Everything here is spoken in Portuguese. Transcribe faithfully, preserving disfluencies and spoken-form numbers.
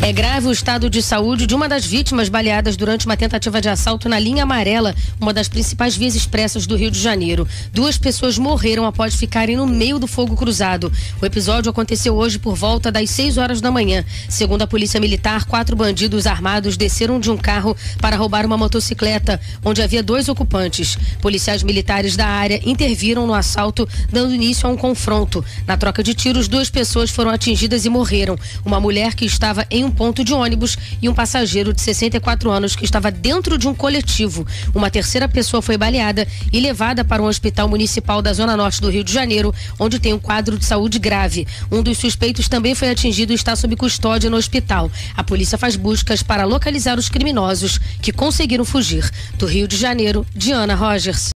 É grave o estado de saúde de uma das vítimas baleadas durante uma tentativa de assalto na linha amarela, uma das principais vias expressas do Rio de Janeiro. Duas pessoas morreram após ficarem no meio do fogo cruzado. O episódio aconteceu hoje por volta das seis horas da manhã. Segundo a polícia militar, quatro bandidos armados desceram de um carro para roubar uma motocicleta, onde havia dois ocupantes. Policiais militares da área interviram no assalto, dando início a um confronto. Na troca de tiros, duas pessoas foram atingidas e morreram. Uma mulher que estava em um ponto de ônibus e um passageiro de sessenta e quatro anos que estava dentro de um coletivo. Uma terceira pessoa foi baleada e levada para um hospital municipal da Zona Norte do Rio de Janeiro, onde tem um quadro de saúde grave. Um dos suspeitos também foi atingido e está sob custódia no hospital. A polícia faz buscas para localizar os criminosos que conseguiram fugir. Do Rio de Janeiro, Diana Rogers.